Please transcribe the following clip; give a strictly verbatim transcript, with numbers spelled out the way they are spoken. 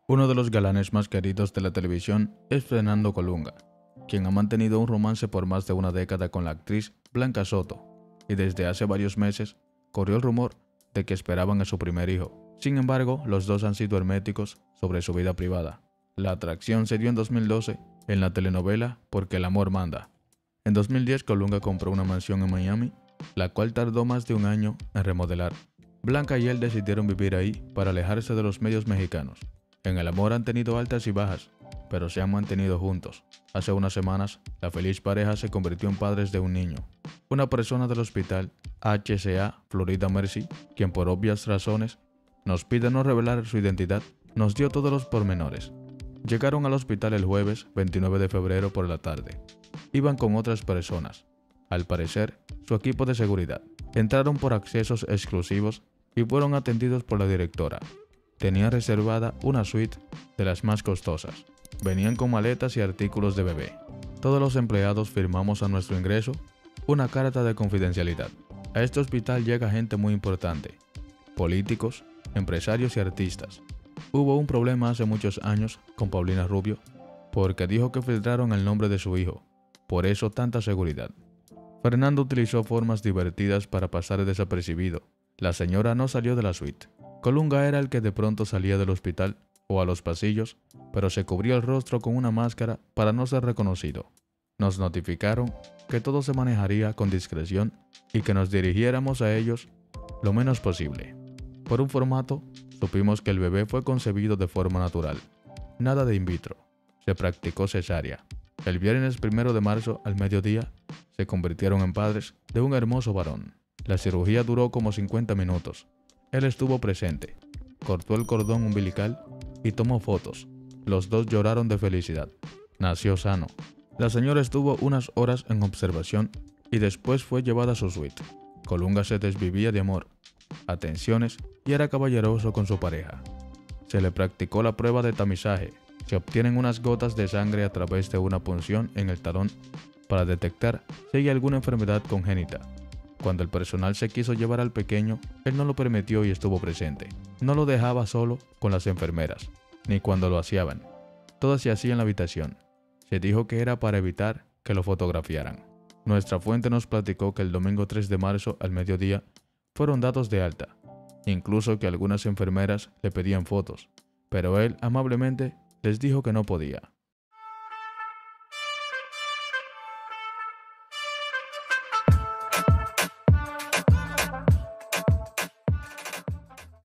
Uno de los galanes más queridos de la televisión es Fernando Colunga, quien ha mantenido un romance por más de una década con la actriz Blanca Soto, y desde hace varios meses corrió el rumor de que esperaban a su primer hijo. Sin embargo, los dos han sido herméticos sobre su vida privada. La atracción se dio en dos mil doce en la telenovela Porque el amor manda. En dos mil diez, Colunga compró una mansión en Miami, la cual tardó más de un año en remodelar. Blanca y él decidieron vivir ahí para alejarse de los medios mexicanos. En el amor han tenido altas y bajas, pero se han mantenido juntos. Hace unas semanas, la feliz pareja se convirtió en padres de un niño. Una persona del hospital H C A Florida Mercy, quien por obvias razones nos pide no revelar su identidad, nos dio todos los pormenores. Llegaron al hospital el jueves veintinueve de febrero por la tarde. Iban con otras personas, al parecer su equipo de seguridad. Entraron por accesos exclusivos y fueron atendidos por la directora. Tenían reservada una suite de las más costosas. Venían con maletas y artículos de bebé. Todos los empleados firmamos a nuestro ingreso una carta de confidencialidad. A este hospital llega gente muy importante, políticos, empresarios y artistas. Hubo un problema hace muchos años con Paulina Rubio porque dijo que filtraron el nombre de su hijo. Por eso tanta seguridad. Fernando utilizó formas divertidas para pasar desapercibido. La señora no salió de la suite. Colunga era el que de pronto salía del hospital o a los pasillos, pero se cubría el rostro con una máscara para no ser reconocido. Nos notificaron que todo se manejaría con discreción y que nos dirigiéramos a ellos lo menos posible. Por un formato, supimos que el bebé fue concebido de forma natural, nada de in vitro. Se practicó cesárea. El viernes primero de marzo al mediodía se convirtieron en padres de un hermoso varón. La cirugía duró como cincuenta minutos. Él estuvo presente, cortó el cordón umbilical y tomó fotos. Los dos lloraron de felicidad. Nació sano. La señora estuvo unas horas en observación y después fue llevada a su suite. Colunga se desvivía de amor, atenciones y era caballeroso con su pareja. Se le practicó la prueba de tamizaje. Se obtienen unas gotas de sangre a través de una punción en el talón para detectar si hay alguna enfermedad congénita. Cuando el personal se quiso llevar al pequeño, él no lo permitió y estuvo presente. No lo dejaba solo con las enfermeras, ni cuando lo aseaban. Todo se hacía en la habitación. Se dijo que era para evitar que lo fotografiaran. Nuestra fuente nos platicó que el domingo tres de marzo al mediodía fueron dados de alta, incluso que algunas enfermeras le pedían fotos, pero él amablemente les dijo que no podía.